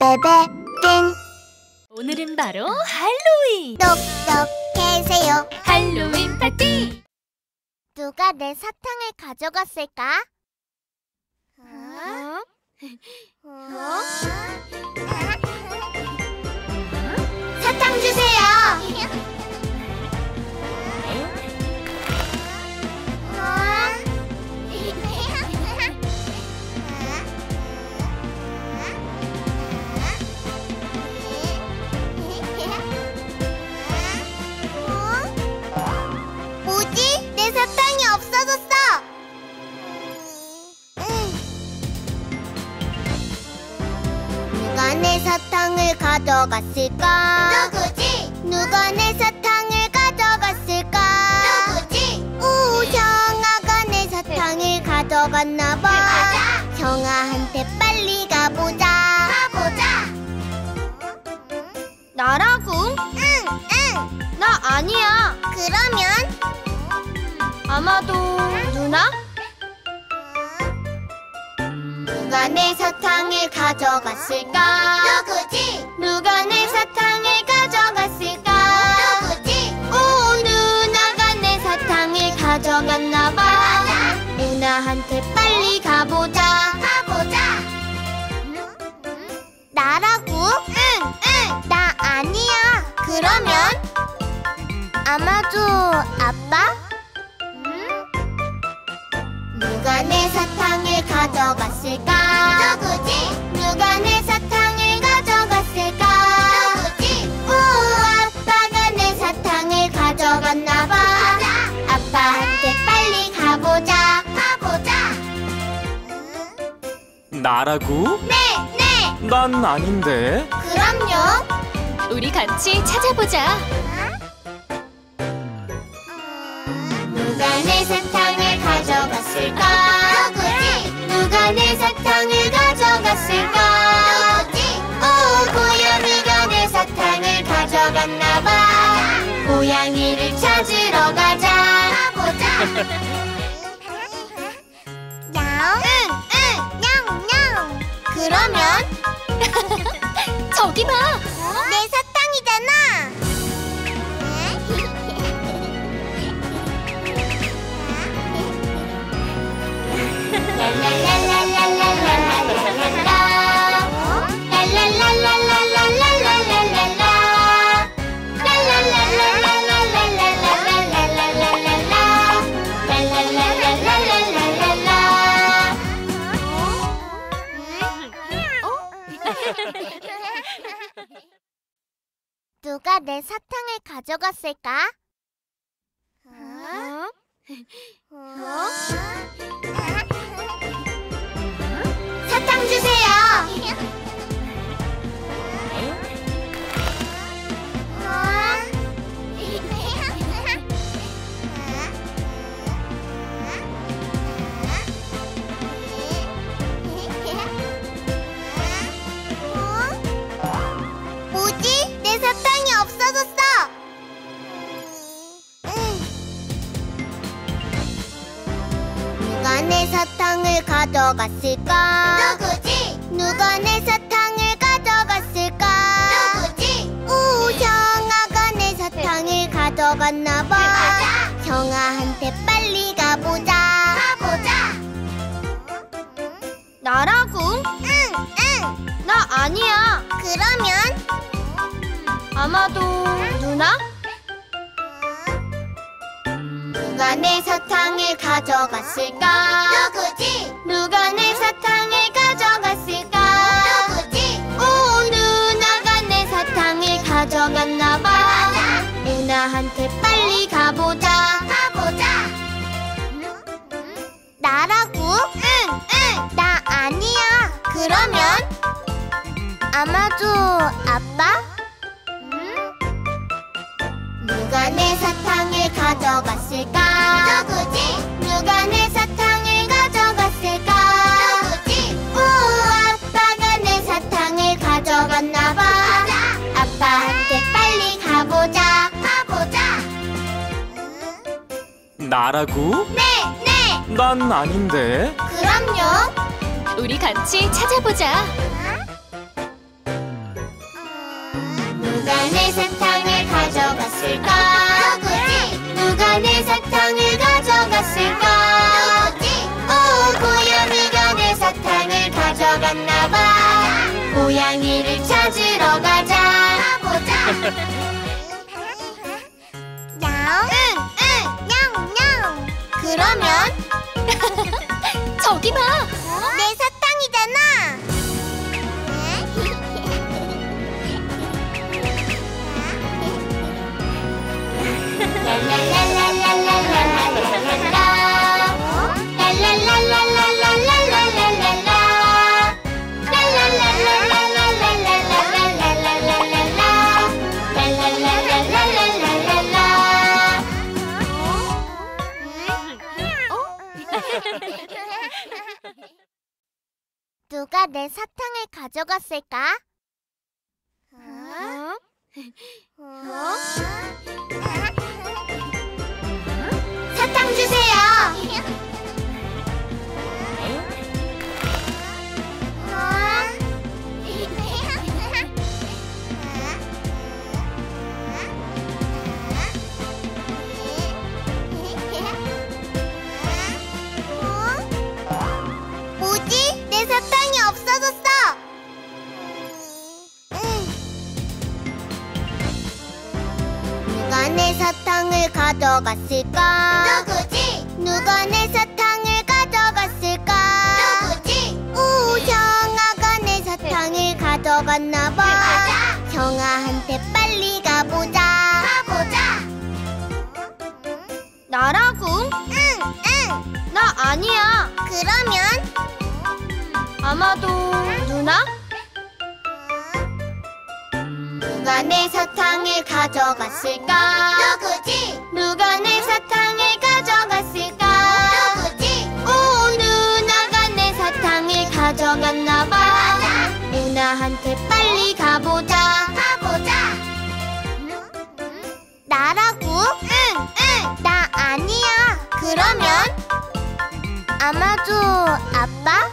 베베 오늘은 바로 할로윈! 똑똑해세요. 할로윈 파티! 누가 내 사탕을 가져갔을까? 사탕 주세요. 뭐지? 내 사탕이 없어졌어. 누가 내 사탕을 가져갔을까? 누구지? 누가 내 사탕을 가져갔을까? 누구지? 오, 형아가 내 사탕을 가져갔나봐. 형아한테 빨리 가보자. 나라고? 응. 나 아니야. 그러면? 아마도 누나? 누가 내 사탕을 가져갔을까? 누구지? 누가 내 사탕을 가져갔을까? 누구지? 오, 누나가 내 사탕을 가져갔나봐. 누나한테 빨리 가보자. 나라고? 응. 나 아니야. 그러면? 아마도 아빠? 누가 내 사탕을 가져갔을까? 누구지? 누가 내 사탕을 가져갔을까? 누구지? 오, 아빠가 내 사탕을 가져갔나봐. 아빠한테 빨리 가보자. 나라고? 네. 난 아닌데. 그럼요. 우리 같이 찾아보자. 누가 내 사탕을 가져갔을까? 누구지? 누가 내 사탕을 가져갔을까? 누구지? 오, 고양이가 내 사탕을 가져갔나봐. 고양이를 찾으러 가자. 응. 냥. 그러면? 저기 봐! 내 사탕이잖아. 누가 내 사탕을 가져갔을까? 사탕 주세요. 뭐지? 내 사탕이 없어졌어. 누가 내 사탕을 가져갔을까? 누구지? 누가 내 사탕을 가져갔을까? 누구지? 오, 형아가 내 사탕을 가져갔나봐. 형아한테 빨리 가보자. 나라고? 응. 나 아니야. 그러면? 아마도 누나? 누가 내 사탕을 가져갔을까? 누구지? 누가 내 사탕을 가져갔을까? 누구지? 오, 누나가 내 사탕을 가져갔나봐. 누나한테 빨리 가보자. 나라고? 응. 나 아니야. 그러면? 아마도 아빠? 누가 내 사탕을 가져갔을까? 누구지? 누가 내 사탕을 가져갔을까? 누구지? 오, 아빠가 내 사탕을 가져갔나봐. 아빠한테 빨리 가보자. 나라고? 네. 난 아닌데. 그럼요. 우리 같이 찾아보자. 내 사탕을 가져갔을까? 누구지? 누가 내 사탕을 가져갔을까? 누구지? 오, 고양이가 내 사탕을 가져갔나봐. 고양이를 찾으러 가자. 가보자. 냥. 그러면 저기 봐. 내 사탕이잖아. 누가 내 사탕을 가져갔을까? 사탕 주세요. 뭐지? 내 사탕이 없어졌어. 누가 내 사탕을 가져갔을까? 누구지? 누가 내 사탕을 가져갔을까? 누구지? 오, 형아가 내 사탕을 가져갔나봐. 형아한테 빨리 가보자. 나라고? 응. 나 아니야. 그러면? 아마도 누나? 누가 내 사탕을 가져갔을까? 누구지? 누가 내 사탕을 가져갔을까? 누구지? 오, 누나가 내 사탕을 가져갔나봐. 누나한테 빨리 가보자. 나라고? 응. 나 아니야. 그러면? 아마도 아빠?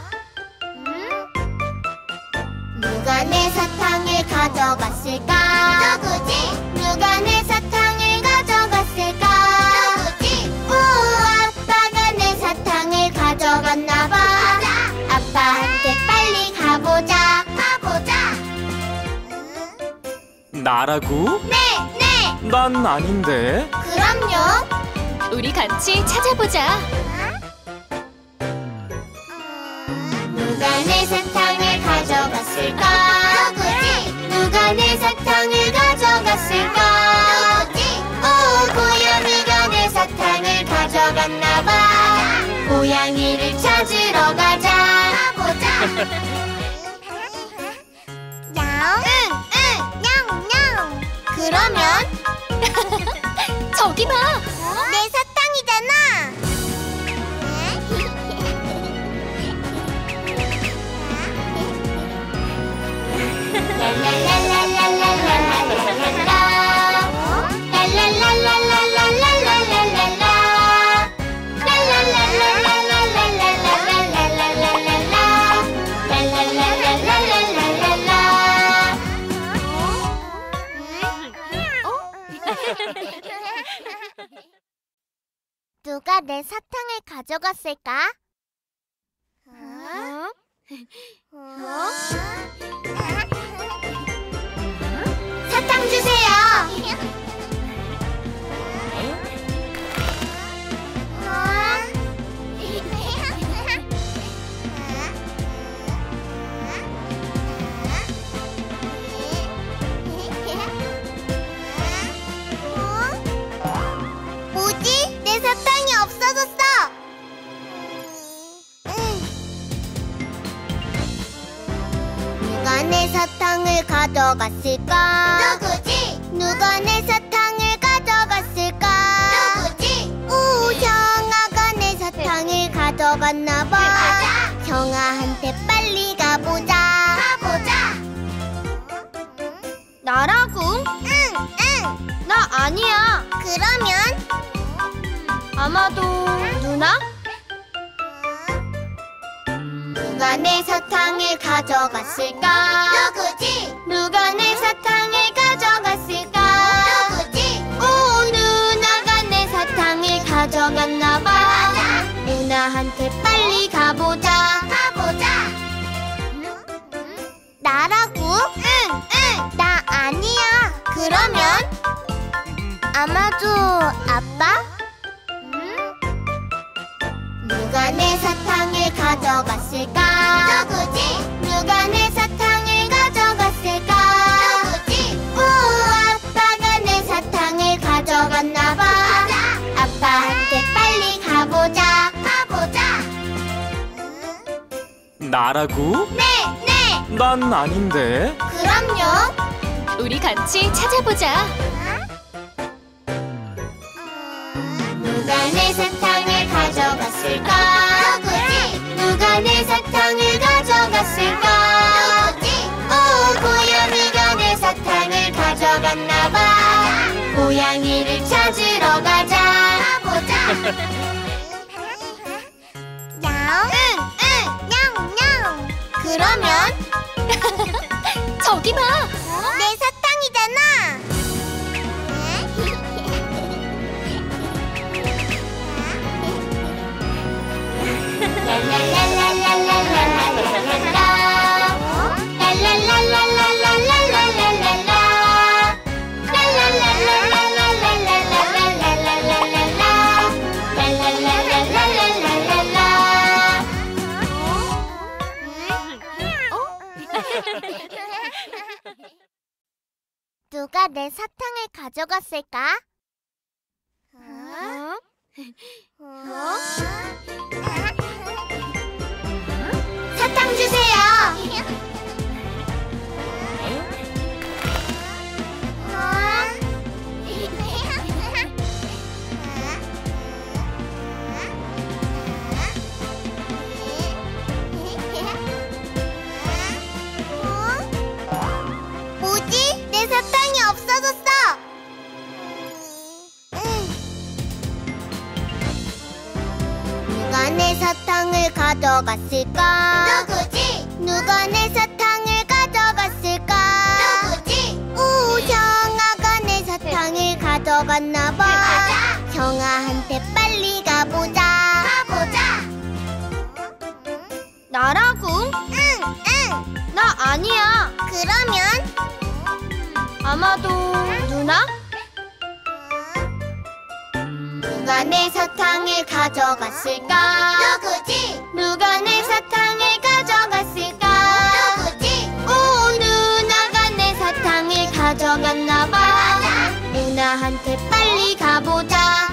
누가 내 사탕을 가져갔을까? 누구지? 누가 내 사탕을 가져갔을까? 누구지? 오, 아빠가 내 사탕을 가져갔나봐. 아빠한테 빨리 가보자. 나라고? 네. 난 아닌데. 그럼요. 우리 같이 찾아보자. 누가 내 사탕을 가져갔을까? 누구지? 누가 내 사탕을 가져갔을까? 누구지? 오, 고양이가 내 사탕을 가져갔나봐. 고양이를 찾으러 가자. 냥. 그러면? 저기 봐. 내 사탕이잖아. 누가 내 사탕을 가져갔을까? 사탕 주세요. 뭐지? 내 사탕이 없어졌어. 누가 내 사탕을 가져갔을까? 누구지? 누가 내 사탕을 가져갔을까? 누구지? 오, 형아가 내 사탕을 가져갔나봐. 형아한테 빨리 가보자. 나라고? 응. 나 아니야. 그러면? 아마도 누나? 누가 내 사탕을 가져갔을까? 누구지? 누가 내 사탕을 가져갔을까? 나라고? 응. 나 아니야. 그러면? 아마도 아빠? 누가 내 사탕을 가져갔을까? 누구지? 누가 내 사탕을 가져갔을까? 누구지? 오, 아빠가 내 사탕을 가져갔나봐. 아빠한테 빨리 가보자. 나라고? 네. 난 아닌데. 그럼요. 우리 같이 찾아보자. 누가 내 사탕을 가져갔을까? 누구지? 누가 내 사탕을 가져갔을까? 누구지? 오, 고양이가 내 사탕을 가져갔나봐. 고양이를 찾으러 가자. 냥. 냥. 그러면? 저기 봐. 내 사탕이잖아. 누가 내 사탕을 가져갔을까? 사탕 주세요. 뭐지? 내 사탕이 없어졌어. 누가 내 사탕을 가져갔을까? 누구지? 누가 내 사탕을 가져갔을까? 누구지? 오, 형아가 내 사탕을 가져갔나봐. 형아한테 빨리 가보자. 나라고? 응. 나 아니야. 그러면? 아마도 누나? 누가 내 사탕을 가져갔을까? 누구지? 누가 내 사탕을 가져갔을까? 누구지? 오, 누나가 내 사탕을 가져갔나봐. 누나한테 빨리 가보자.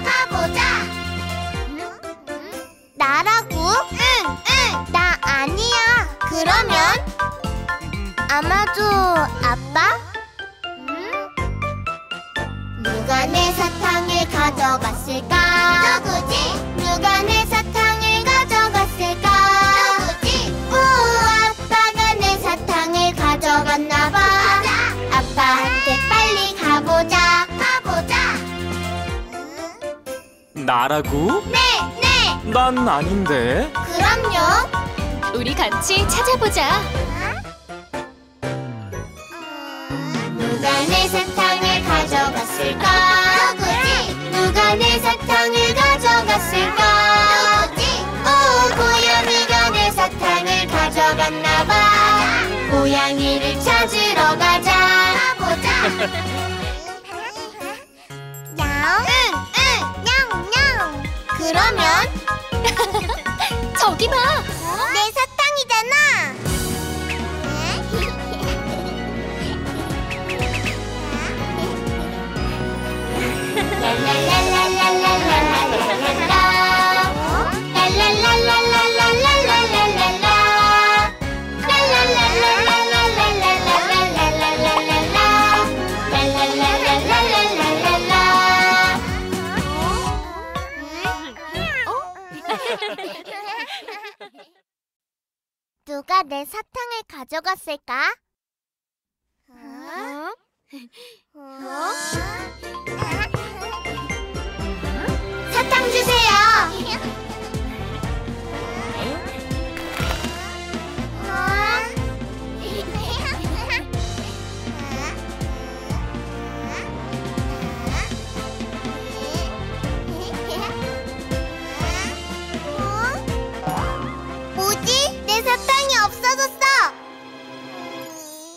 나라고? 응. 나 아니야. 그러면? 아마도 아빠? 누가 내 사탕을 가져갔을까? 누구지? 누가 내 사탕을 가져갔을까? 누구지? 오, 아빠가 내 사탕을 가져갔나봐. 아빠한테 빨리 가보자. 나라고? 네. 난 아닌데. 그럼요. 우리 같이 찾아보자. 누가 내 사탕을 가져갔을까? 누구지? 누가 내 사탕을 가져갔을까? 누구지? 오, 고양이가 내 사탕을 가져갔나봐. 고양이를 찾으러 가자. 냥. 그러면? 저기 봐. 내 사탕이잖아. 누가 내 사탕을 가져갔을까? 사탕 주세요. 뭐지? 내 사탕이 없어졌어.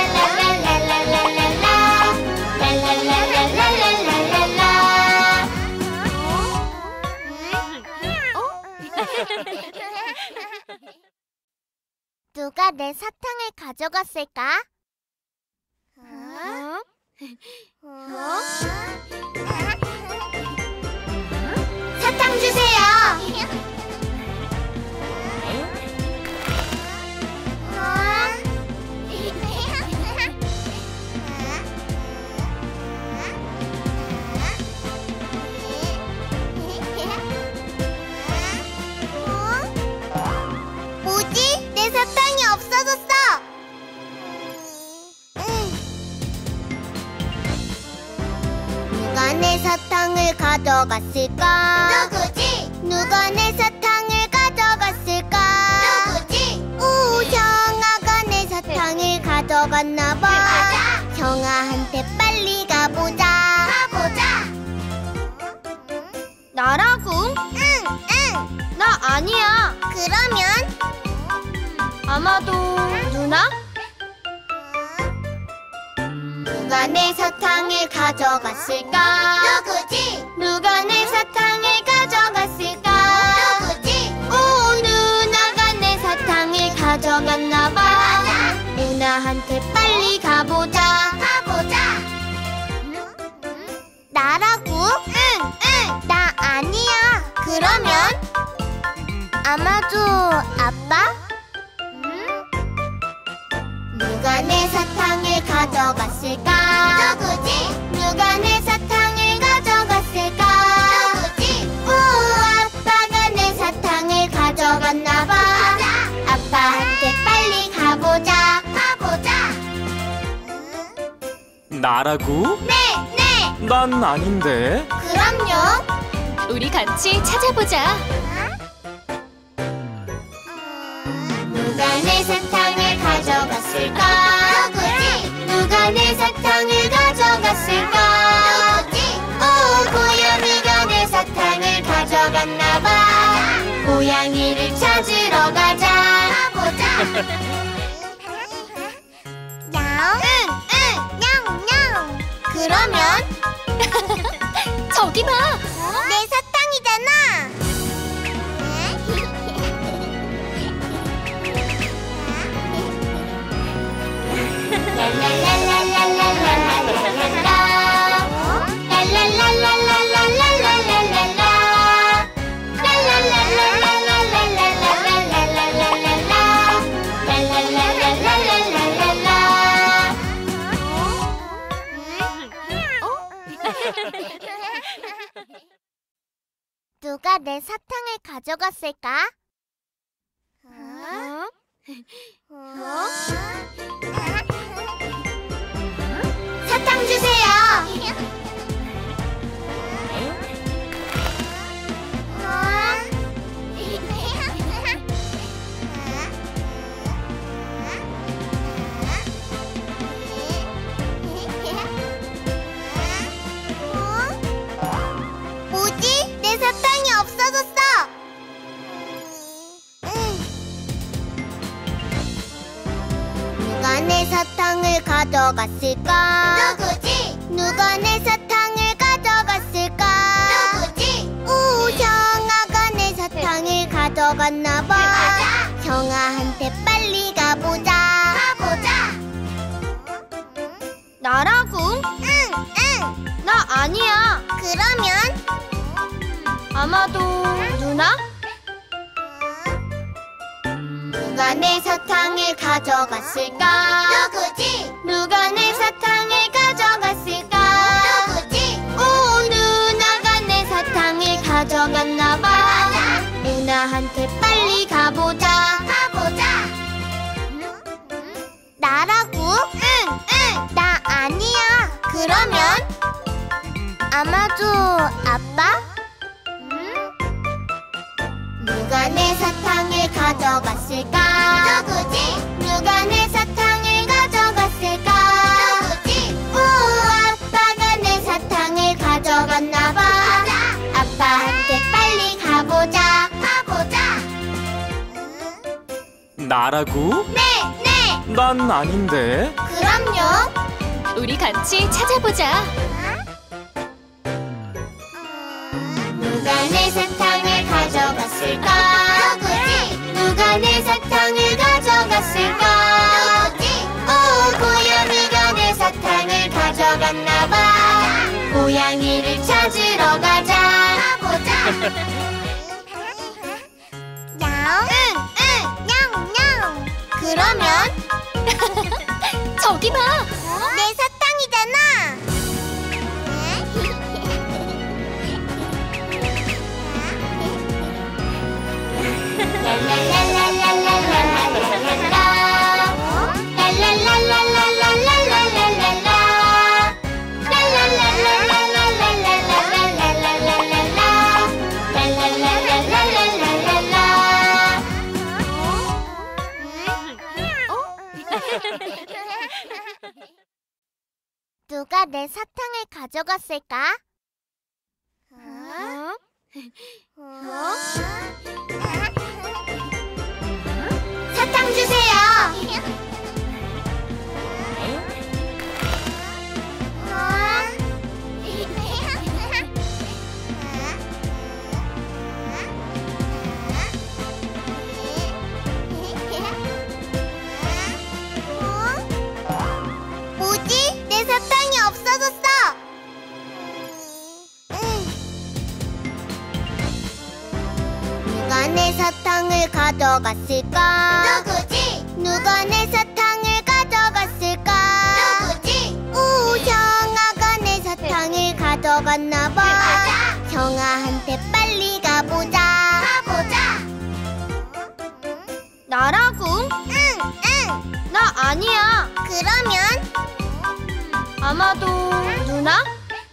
누가 내 사탕을 가져갔을까? 사탕 주세요. 뭐지? 내 사탕이 없어졌어. 누가 내 사탕을 가져갔을까? 누구지? 누가 내 사탕을 가져갔을까? 누구지? 오, 형아가 내 사탕을 가져갔나봐. 형아한테 빨리 가보자. 나라고? 응. 나 아니야. 그러면? 아마도 누나? 누가 내 사탕을 가져갔을까? 누구지? 누가 내 사탕을 가져갔을까? 누구지? 오, 누나가 내 사탕을 가져갔나봐. 누나한테 빨리 가보자. 나라고? 응. 나 아니야. 그러면? 아마도 아빠? 누가 내 사탕을 가져갔을까? 누구지? 누가 내 사탕을 가져갔을까? 누구지? 오, 아빠가 내 사탕을 가져갔나봐. 아빠한테 빨리 가보자. 나라고? 네. 난 아닌데. 그럼요. 우리 같이 찾아보자. 누가 내 사탕을 가져갔을까? 누구지? 누가 내 사탕을 가져갔을까? 누구지? 오, 고양이가 내 사탕을 가져갔나봐. 고양이를 찾으러 가자. 응. 냥. 그러면? 저기 봐. 내 사탕이잖아. 누가 내 사탕을 가져갔을까? 사탕 주세요. 뭐지? 내 사탕이 없어졌어. 누가 내 사탕을 가져갔을까? 누구지? 누가 내 사탕을 가져갔을까? 누구지? 오, 형아가 내 사탕을 가져갔나봐. 형아한테 빨리 가보자. 나라고? 응. 나 아니야. 그러면? 아마도 누나? 누가 내 사탕을 가져갔을까? 누구지? 누가 내 사탕을 가져갔을까? 누구지? 오, 누나가 내 사탕을 가져갔나봐. 누나한테 빨리 가보자. 나라고? 응. 나 아니야. 그러면? 아마도 아빠? 누가 내 사탕을 가져갔을까? 누구지? 누가 내 사탕을 가져갔을까? 누구지? 오, 아빠가 내 사탕을 가져갔나봐. 아빠한테 빨리 가보자. 나라고? 네. 난 아닌데. 그럼요. 우리 같이 찾아보자. 누가 내 사탕을 가져갔을까? 누구지? 누가 내 사탕을 가져갔을까? 찾으러 가자. 가보자. 냥. 응, 냥. 그러면 저기 봐. 내 사탕이잖아. 누가 내 사탕을 가져갔을까? 사탕 주세요. 뭐지? 내 사탕이 없어졌어. 누가 내 사탕을 가져갔을까? 누구지? 누가 내 사탕을 가져갔을까? 누구지? 오, 형아가 내 사탕을 가져갔나봐. 형아한테 빨리 가보자. 나라고? 응. 나 아니야. 그러면? 아마도 누나?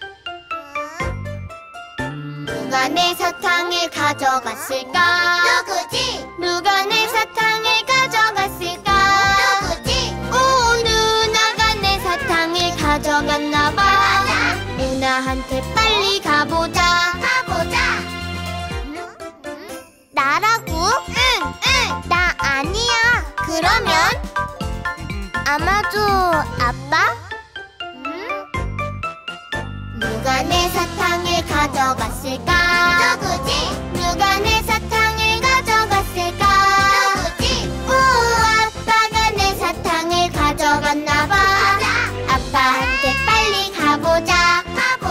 누가 내 사탕을 가져갔을까? 누구지? 누가 내 사탕을 가져갔을까? 누구지? 오, 누나가 내 사탕을 가져갔나봐. 누나한테 빨리 가보자. 나라고? 응. 나 아니야. 그러면? 아마도 아빠? 누가 내 사탕을 가져갔을까? 누구지? 누가 내 사탕을 가져갔을까? 누구지? 오, 아빠가 내 사탕을 가져갔나봐. 아빠한테 빨리 가보자.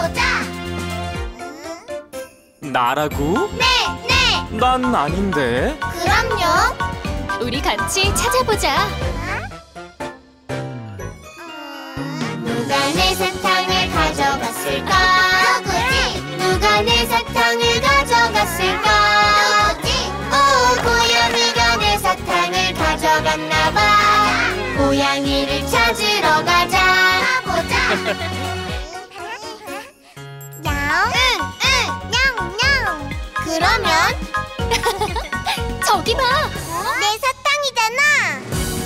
나라고? 네. 난 아닌데. 그럼요. 우리 같이 찾아보자. 누가 내 사탕을 가져갔을까? 누구지? 누가 내 사탕을 가져갔을까? 누구지? 오, 고양이가 내 사탕을 가져갔나봐. 고양이를 찾으러 가자. 냥. 그러면? 저기 봐. 내 사탕이잖아.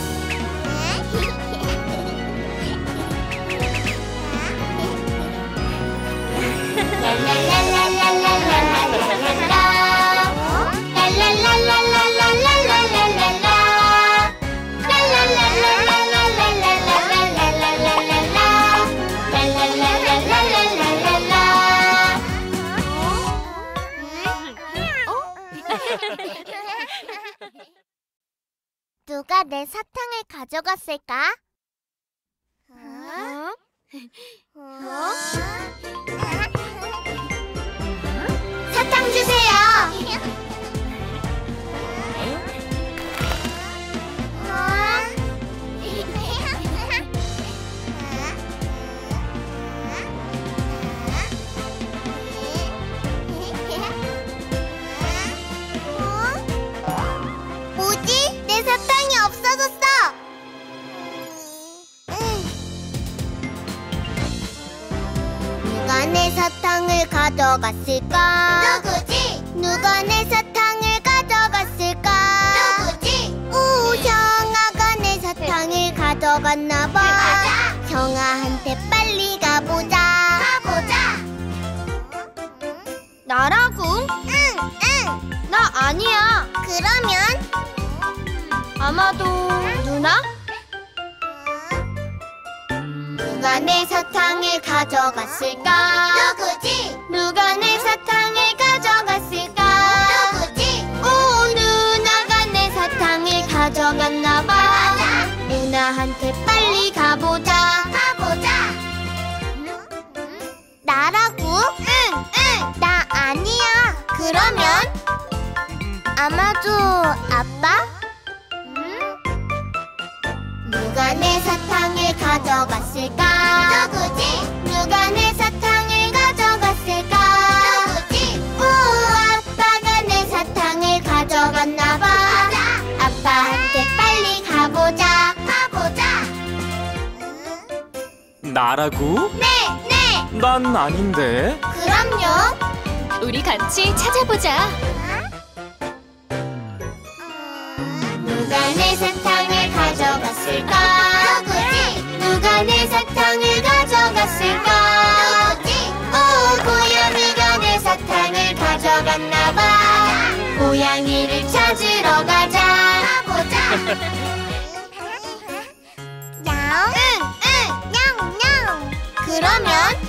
누가 내 사탕을 가져갔을까? 사탕 주세요. 뭐지? 내 사탕이 없어졌어. 누가 내 사탕을 가져갔을까? 누구지? 누가 내 사탕을 가져갔을까? 누구지? 오, 형아가 내 사탕을 가져갔나봐. 형아한테 빨리 가보자. 나라고? 응. 나 아니야. 그러면? 아마도 누나? 누가 내 사탕을 가져갔을까? 누구지? 누가 내 사탕을 가져갔을까? 누구지? 오, 누나가 내 사탕을 가져갔나봐. 누나한테 빨리 가보자. 나라고? 응, 나 아니야. 그러면? 아마도 아빠? 누가 내 사탕을 가져갔을까? 누구지? 누가 내 사탕을 가져갔을까? 누구지? 오, 아빠가 내 사탕을 가져갔나봐. 아빠한테 빨리 가보자. 나라고? 네. 난 아닌데. 그럼요. 우리 같이 찾아보자. 누가 내 사탕을 가져갔을까? 누구지? 누가 내 사탕을 가져갔을까? 누구지? 오, 고양이가 내 사탕을 가져갔나봐. 고양이를 찾으러 가자. 냥. 그러면?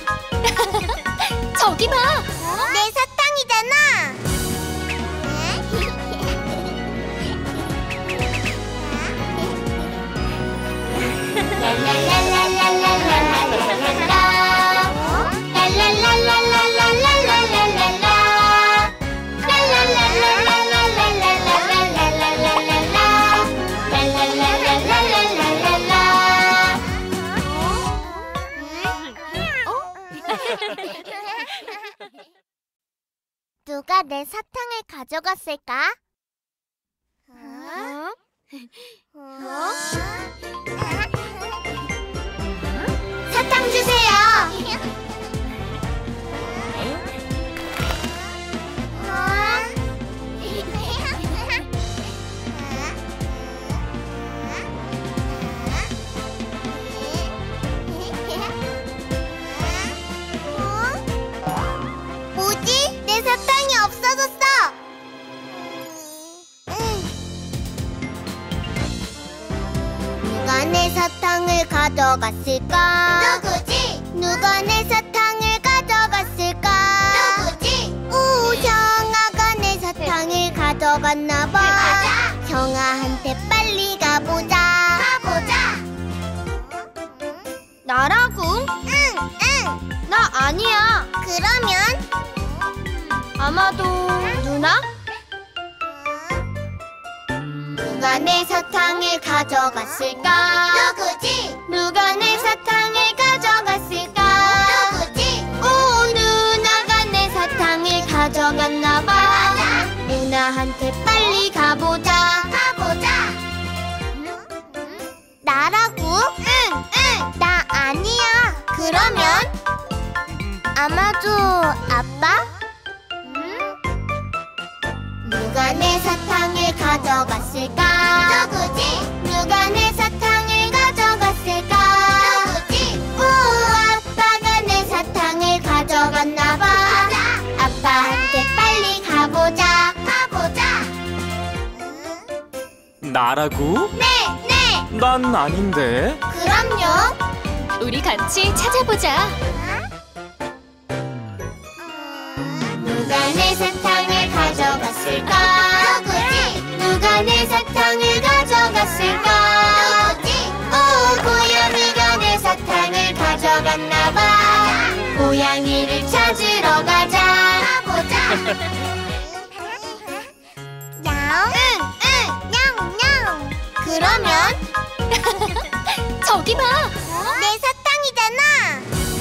저기 봐. 내 사탕이잖아. 누가 내 사탕을 가져갔을까? 사탕 주세요. 뭐지? 내 사탕이 없어졌어. 누가 내 사탕을 가져갔을까? 누구지? 누가 내 사탕을 가져갔을까? 누구지? 오, 형아가 내 사탕을 가져갔나봐. 형아한테 빨리 가보자. 나라고? 응. 나 아니야. 그러면? 아마도 누나? 누가 내 사탕을 가져갔을까? 누구지? 누가 내 사탕을 가져갔을까? 누구지? 오, 누나가 내 사탕을 가져갔나봐. 누나한테 빨리 가보자. 나라고? 응. 나 아니야. 그러면? 아마도 아빠? 누가 내 사탕을 가져갔을까? 누구지? 누가 내 사탕을 가져갔을까? 누구지? 오, 아빠가 내 사탕을 가져갔나봐. 아빠한테 빨리 가보자. 나라고? 네. 난 아닌데. 그럼요. 우리 같이 찾아보자. 누가 내 사탕을 가져갔을까? 누구지? 누가 내 사탕을 가져갔을까? 누구지? 오, 고양이가 내 사탕을 가져갔나봐. 고양이를 찾으러 가자. 냥. 그러면? 저기 봐. 내 사탕이잖아.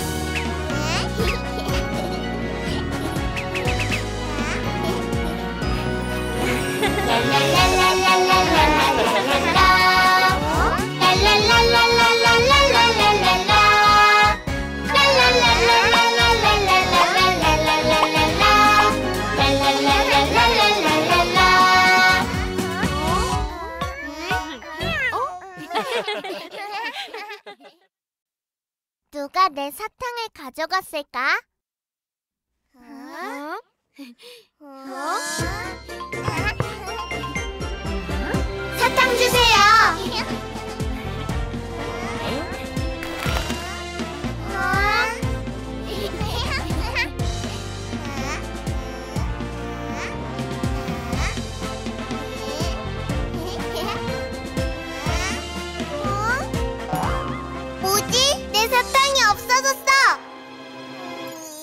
누가 내 사탕을 가져갔을까? 사탕 주세요. 뭐지? 내 사탕이 없어졌어.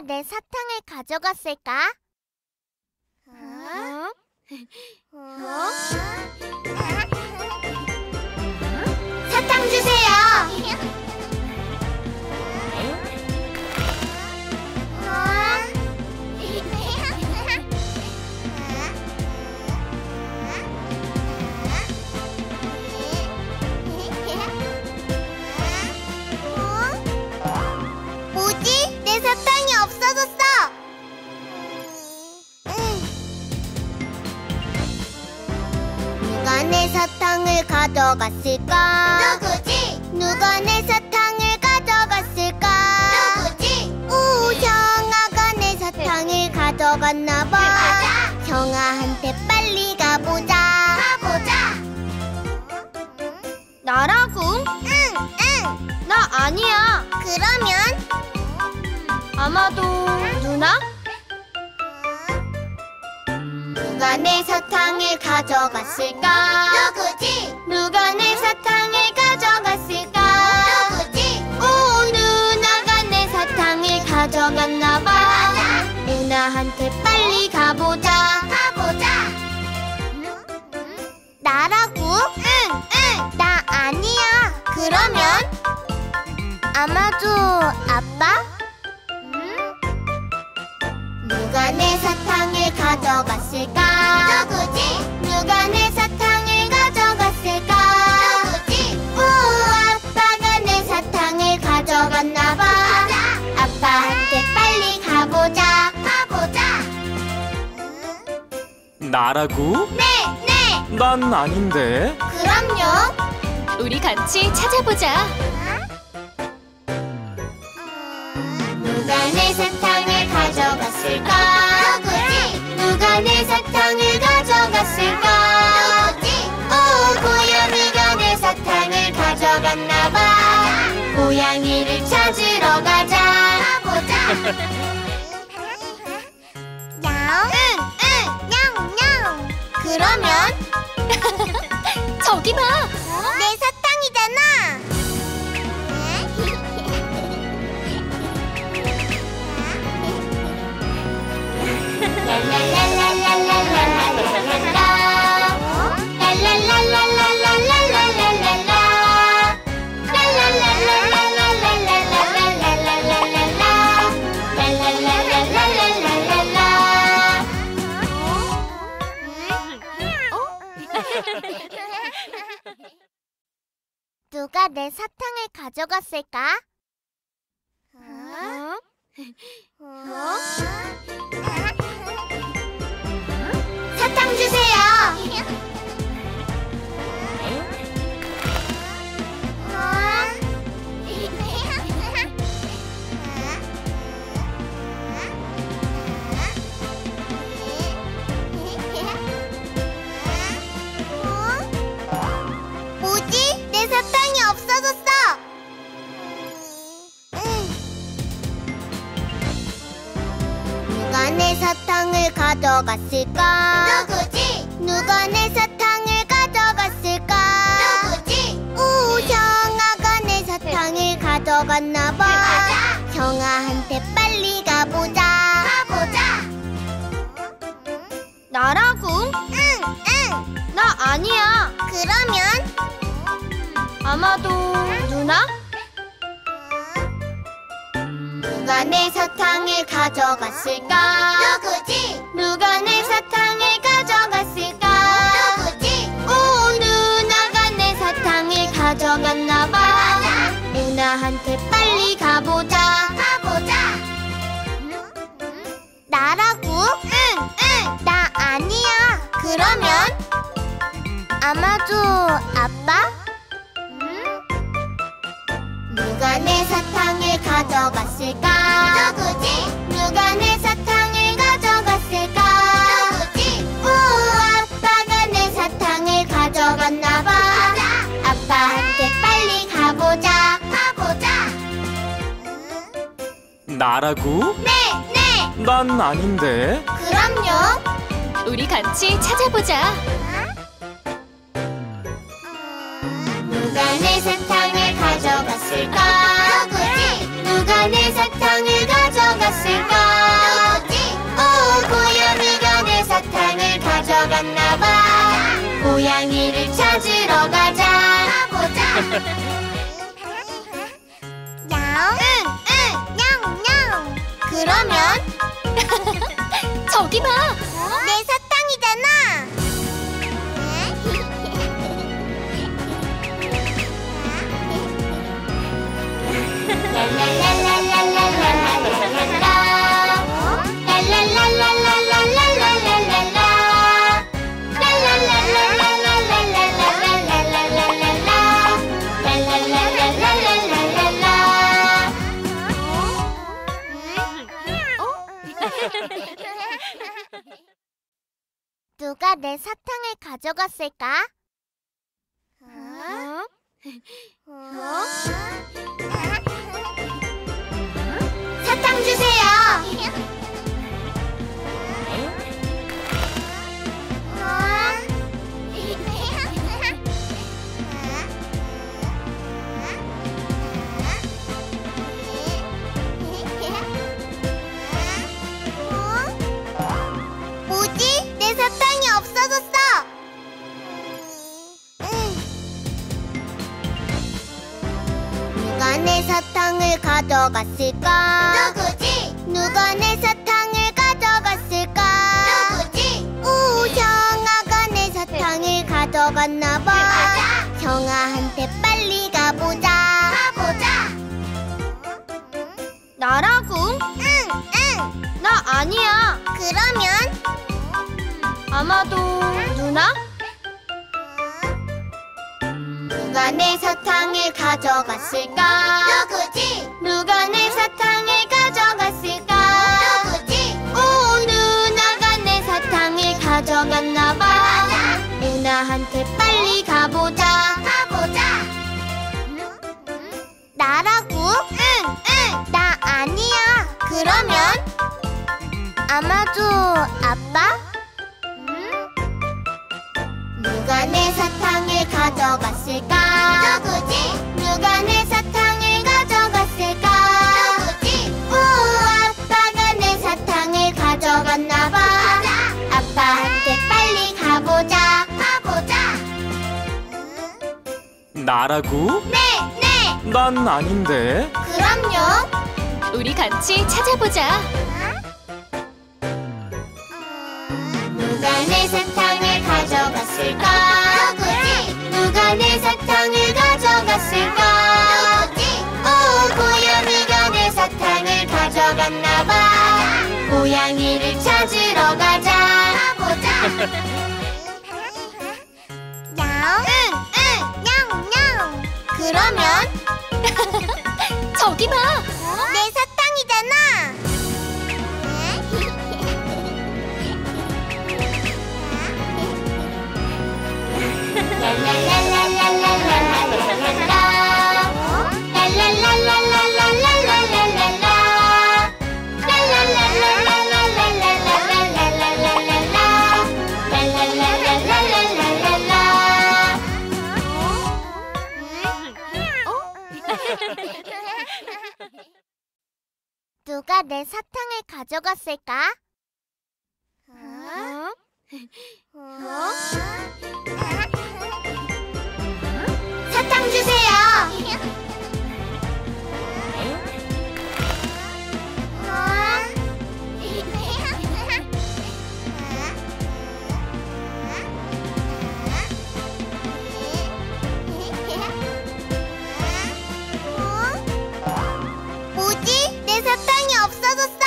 누가 내 사탕을 가져갔을까? 사탕 주세요. 뭐지? 내 사탕이 없어졌어. 누가 내 사탕을 가져갔을까? 누구지? 누가 내 사탕을 가져갔을까? 누구지? 오, 형아가 내 사탕을 가져갔나봐. 맞아. 형아한테 빨리 가보자. 가보자. 나라고? 응. 나 아니야. 그러면 아마도 누나? 누가 내 사탕을 가져갔을까? 누구지? 누가 내 사탕을 가져갔을까? 누구지? 오, 누나가 내 사탕을 가져갔나봐. 맞아. 누나한테 빨리 가보자. 가보자. 나라고? 응. 나 아니야. 그러면 아마도 아빠? 누가 내 사탕을 가져갔을까? 누구지? 누가 내 사탕을 가져갔을까? 누구지? 오, 아빠가 내 사탕을 가져갔나봐. 맞아. 아빠한테 빨리 가보자. 가보자. 나라고? 네. 난 아닌데. 그럼요. 우리 같이 찾아보자. 누가 내 사탕을 가져갔을까? 누구지? 누가 내 사탕을 가져갔을까? 누구지? 오, 고양이가 내 사탕을 가져갔나봐. 고양이를 찾으러 가자. 가보자. 응. 냥. 그러면 저기 봐. 내 사탕이잖아. 누가 내 사탕을 가져갔을까? 사탕 주세요. 뭐지? 내 사탕이 없어졌어. 누가 내 사탕을 가져갔을까? 누구지? 누가 내 사탕을 가져갔을까? 누구지? 오, 형아가 내 사탕을 가져갔나봐. 맞아. 형아한테 빨리 가보자. 가보자. 나라고? 응. 나 아니야. 그러면 아마도 누나? 누가 내 사탕을 가져갔을까? 누구지? 누가 내 사탕을 가져갔을까? 누구지? 오, 누나가 내 사탕을 가져갔나봐. 맞아. 누나한테 빨리 가보자. 가보자. 나라고? 응. 나 아니야. 그러면 아마도 아빠? 누가 내 사탕을 가져갔을까? 누구지? 누가 내 사탕을 가져갔을까? 누구지? 오, 아빠가 내 사탕을 가져갔나봐. 맞아. 아빠한테 빨리 가보자. 가보자. 나라고? 네. 난 아닌데. 그럼요. 우리 같이 찾아보자. 누가 내 사탕을 가져갔을까? 누구지? 누가 내 사탕을 가져갔을까? 가져갔나봐. 고양이를 찾으러 가자. 가보자. 냥. 응, 냥. 그러면 저기 봐. 내 사탕이잖아. 누가 내 사탕을 가져갔을까? 사탕 주세요. 뭐지? 내 사탕이 없어졌어. 누가 내 사탕을 가져갔을까? 누구지? 누가 내 사탕을 가져갔을까? 누구지? 오, 형아가 내 사탕을 가져갔나봐. 가자. 형아한테 빨리 가보자. 가보자. 나라고? 응. 나 아니야. 그러면? 아마도 누나? 누가 내 사탕을 가져갔을까? 누구지? 누가 내 사탕을 가져갔을까? 누구지? 오, 누나가 내 사탕을 가져갔나봐. 누나한테 빨리 가보자. 가보자. 나라고? 응. 나 아니야. 그러면? 아마도 아빠? 누가 내 사탕을 가져갔을까? 누구지? 누가 내 사탕을 가져갔을까? 누구지? 오, 아빠가 내 사탕을 가져갔나봐. 아빠한테 빨리 가보자. 가보자. 나라고? 네. 난 아닌데. 그럼요. 우리 같이 찾아보자. 누가 내 사탕을 가져갔을까? 누구지? 누가 내 사탕을 가져갔을까? 누구지? 오, 고양이가 내 사탕을 가져갔나봐. 고양이를 찾으러 가자. 가보자. 냥. 그러면 저기 봐. 내 사탕이잖아. 누가 내 사탕을 가져갔을까? 사탕 주세요. 뭐지? 내 사탕이 없어졌어.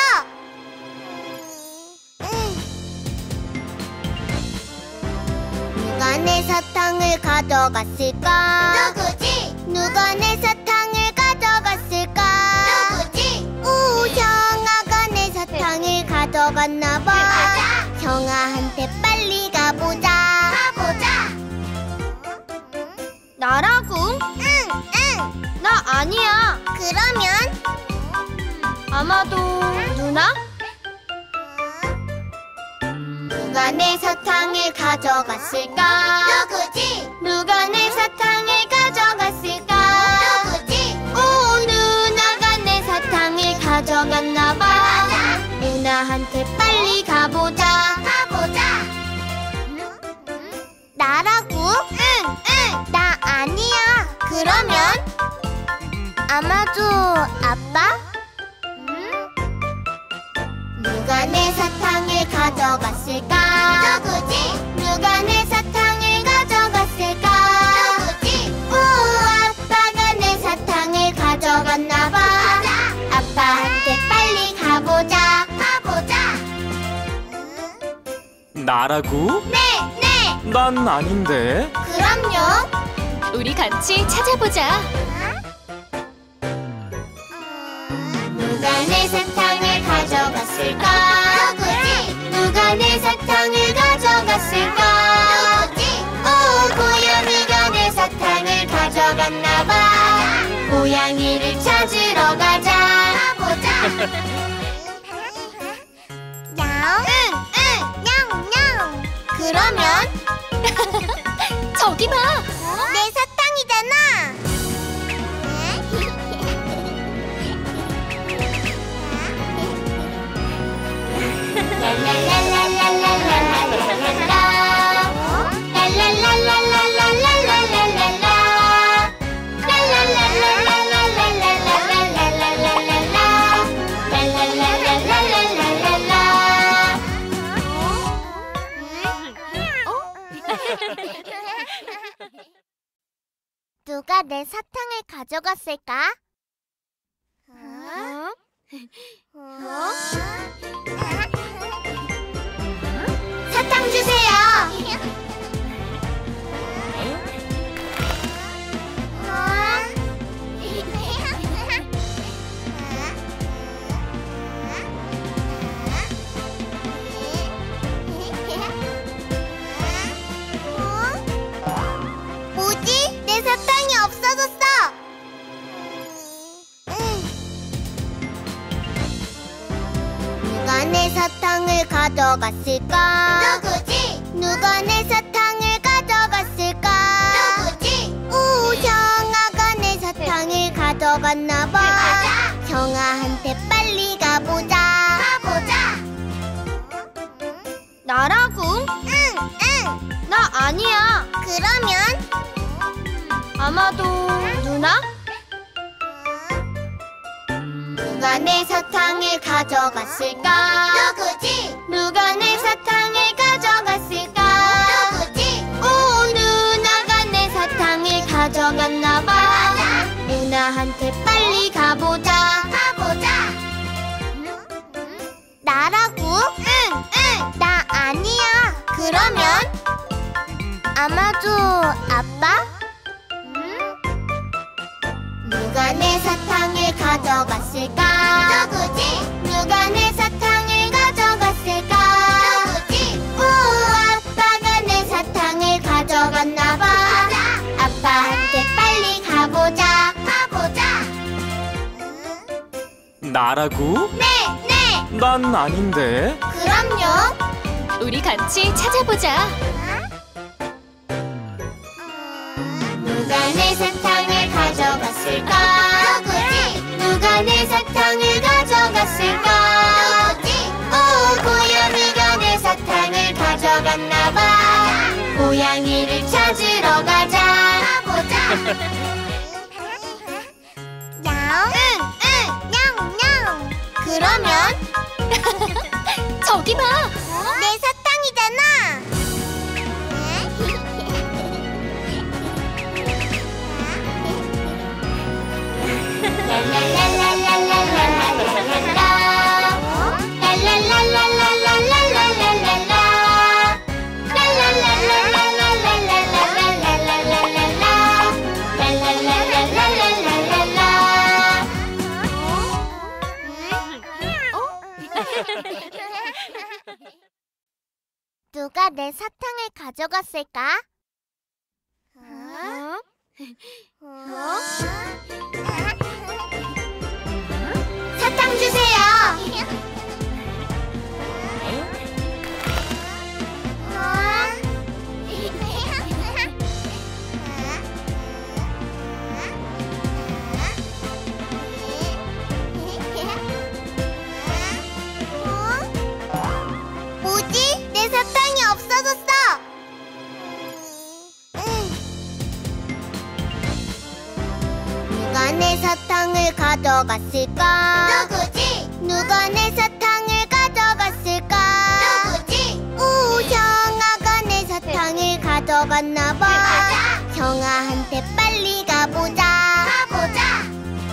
누가 내 사탕을 가져갔을까? 누구지? 누가 내 사탕을 가져갔을까? 누구지? 오, 형아가 내 사탕을 가져갔나봐. 가자. 형아한테 빨리 가보자. 가보자. 나라고? 응. 나 아니야. 그러면? 아마도 누나? 누가 내 사탕을 가져갔을까? 누구지? 누가 내 사탕을 가져갔을까? 누구지? 오, 누나가 내 사탕을 가져갔나봐. 누나한테 빨리 가보자. 가보자. 나라고? 응. 나 아니야. 그러면? 아마도 아빠? 누가 내 사탕을 가져갔을까? 누구지? 누가 내 사탕을 가져갔을까? 누구지? 오, 아빠가 내 사탕을 가져갔나봐. 아빠한테 빨리 가보자. 나라고? 네. 난 아닌데. 그럼요. 우리 같이 찾아보자. 누가 내 사탕을 가져갔을까? 누구지? 누가 내 사탕을 가져갔을까? 누구지? 오, 고양이가 내 사탕을 가져갔나봐. 고양이를 찾으러 가자. 냥. 그러면? 저기 봐. 내 사탕이잖아. 누가 내 사탕을 가져갔을까? 사탕 주세요. 뭐지? 내 사탕이 없어졌어. 누가 내 사탕을 가져갔을까? 누구지? 누가 내 사탕을 가져갔을까? 누구지? 오, 형아가 내 사탕을 가져갔나봐. 형아한테 빨리 가보자. 나라고? 응. 나 아니야. 그러면? 아마도 누나? 누가 내 사탕을 가져갔을까? 누구지? 누가 내 사탕을 가져갔을까? 누구지? 오, 누나가 내 사탕을 가져갔나봐. 누나한테 빨리 가보자. 나라고? 응. 나 아니야. 그러면? 아마도 아빠? 누가 내 사탕을 가져갔을까? 누구지? 누가 내 사탕을 가져갔을까? 누구지? 오, 아빠가 내 사탕을 가져갔나봐. 아빠한테 빨리 가보자. 나라고? 네. 난 아닌데. 그럼요. 우리 같이 찾아보자. 누가 내 사탕을 가져갔을까? 누구지? 누가 내 사탕을 가져갔을까? 누구지? 오, 고양이가 내 사탕을 가져갔나봐. 고양이를 찾으러 가자. 냥. 그러면? 저기 봐. 내 사탕이잖아. 누가 내 사탕을 가져갔을까? 사탕 주세요. 뭐지? 내 사탕이 없어졌어. 내 사탕을 가져갔을까? 누구지? 누가 내 사탕을 가져갔을까? 누구지? 오, 형아가 내 사탕을 가져갔나봐. 맞아. 형아한테 빨리 가보자. 가보자.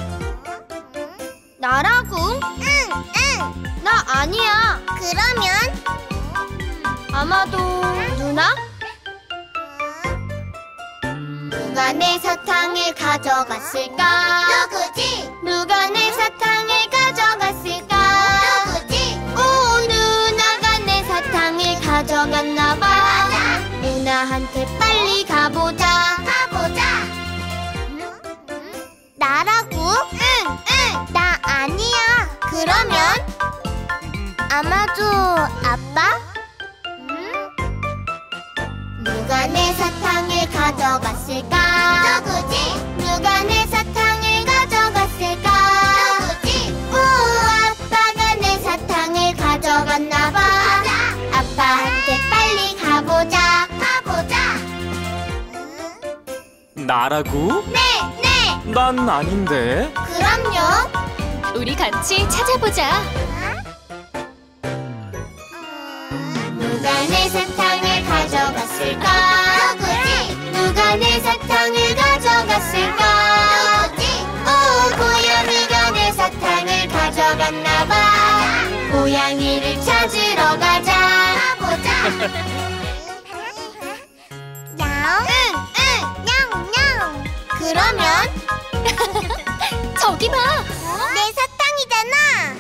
나라고? 응. 나 아니야. 그러면 아마도 누나? 누가 내 사탕을 가져갔을까? 누구지? 누가 내 사탕을 가져갔을까? 누구지? 오, 누나가 내 사탕을 가져갔나봐. 맞아. 누나한테 빨리 가보자. 가보자. 나라고? 응. 나 아니야. 그러면 아마도 아빠? 누가 내 사탕을 가져갔을까? 누구지? 누가 내 사탕을 가져갔을까? 누구지? 오, 아빠가 내 사탕을 가져갔나봐. 맞아. 아빠한테 빨리 가보자. 가보자. 나라고? 네. 난 아닌데. 그럼요. 우리 같이 찾아보자. 누가 내 사탕을 가져갔을까? 누구지? 누가 내 사탕을 가져갔을까? 누구지? 오, 고양이가 내 사탕을 가져갔나봐. 고양이를 찾으러 가자. 가보자. 냥. 그러면 저기 봐. 내 사탕이잖아.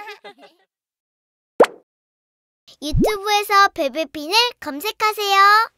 유튜브에서 베베핀을 검색하세요.